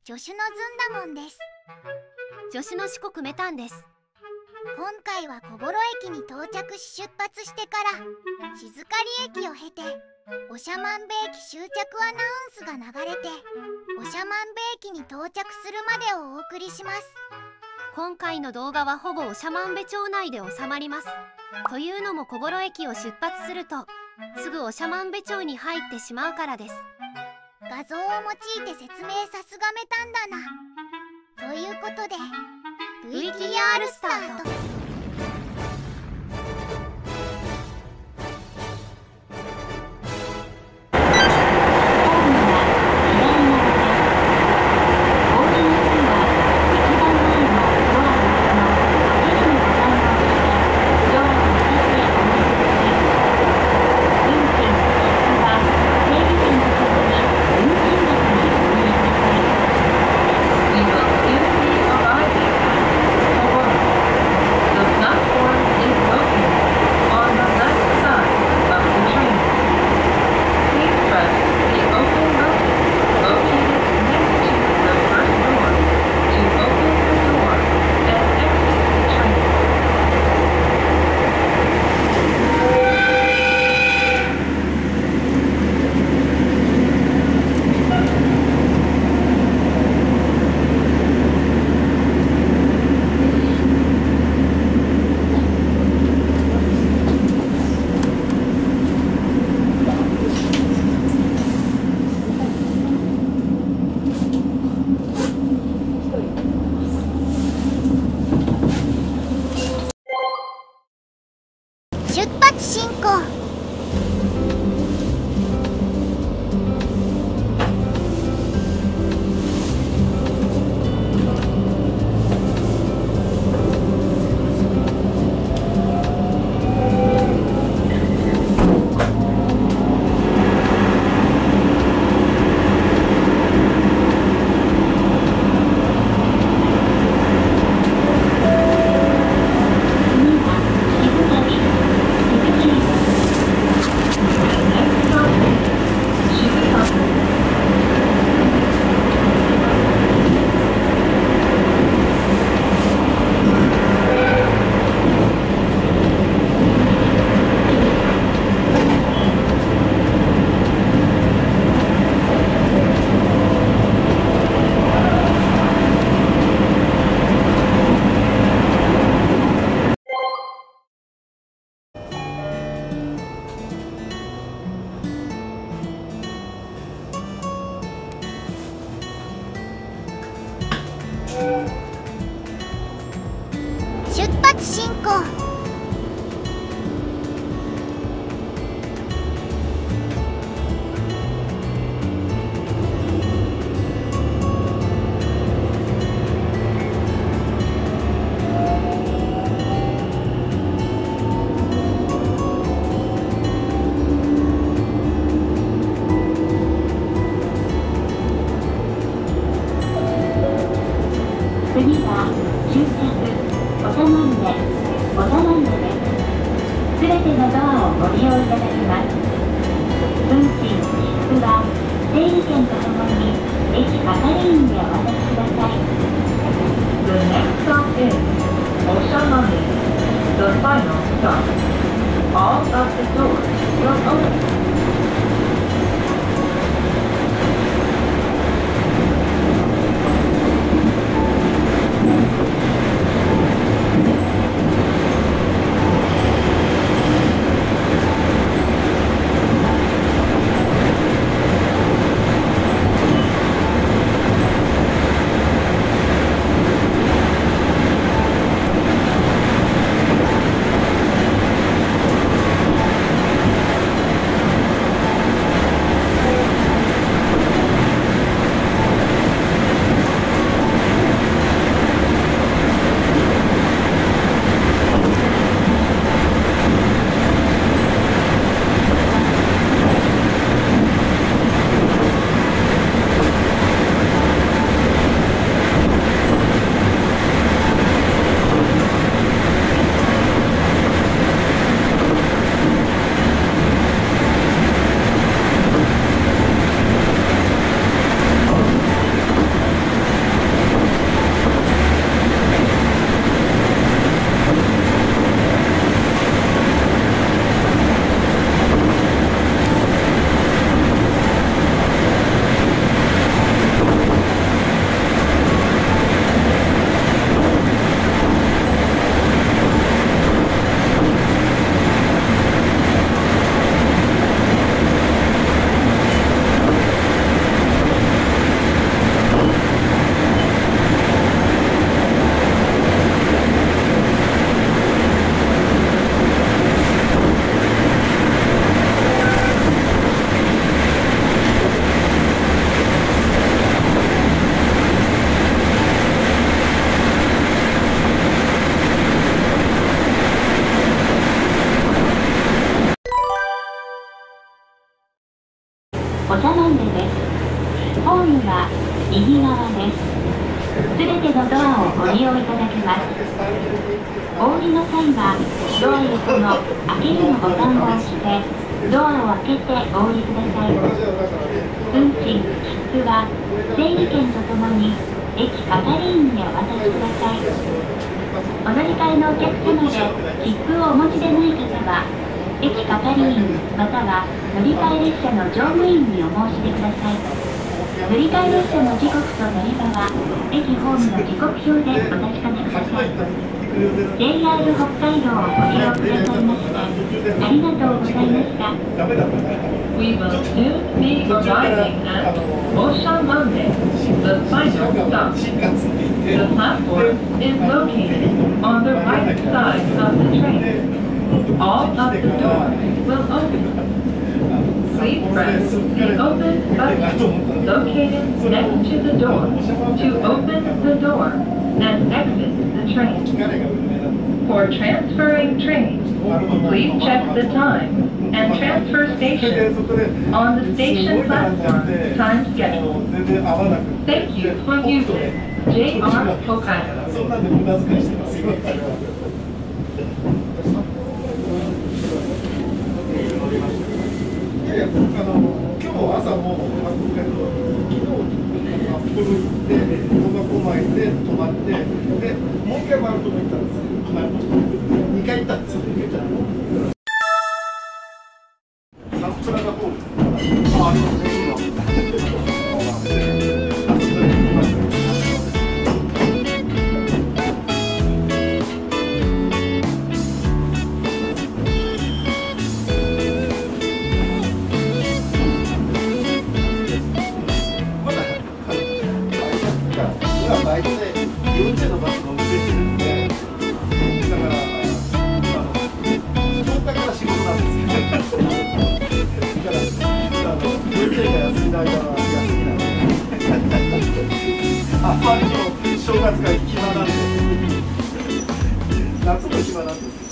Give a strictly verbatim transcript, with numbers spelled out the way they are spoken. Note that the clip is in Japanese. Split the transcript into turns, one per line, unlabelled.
助手のずんだもんです。
助手の四国メタンです。
今回は小幌駅に到着し出発してから静狩駅を経て長万部駅終着アナウンスが流れて長万部駅に到着するまでをお送りします。
今回の動画はほぼ長万部町内で収まります。というのも小幌駅を出発するとすぐ長万部町に入ってしまうからです。
画像を用いて説明さすがメタンだな。ということで ブイティーアール スタート。出発進行。出発進行。
次は終着長万部、長万部です。すべてのドアをご利用いただきます。運賃、切符は整理券とともに駅係員にお渡しください。The next stop is 長万部。The final stop. All of the doors will open.
出
長万部です。ホームは右側です。すべてのドアをご利用いただけます。お降りの際はドア横の開けるのボタンを押してドアを開けてお降りください。運賃・切符は整理券とともに駅係員にお渡しください。お乗り換えのお客様で切符をお持ちでない方は駅係員または乗り換え列車の乗務員にお申し出ください。乗り換え列車の時刻と乗り場は駅ホームの時刻表でお確かめください。 ジェイアール 北海道をご利用くださいましてありがとうございました。
We will soon be arriving at Oshamande, the final stop. The platform is located on the right side of the train. All of the doors will open. Please press the open button located next to the door to open the door and exit the train. For transferring trains, please check the time and transfer station on the station platform time schedule. Thank you for usingジェイアール Hokkaido.
あの今日朝も札幌行って苫小牧で泊まってでもう一回丸友行ったんですよ。にかい行ったんですよ。サンプラザホールあありますね。大体よんじゅうのバスが運転してるんで、だから福岡から仕事なんですよ。だから幼稚園が休みの間は休みなんで、あまりにも正月が暇なんで、夏も暇なんですよ。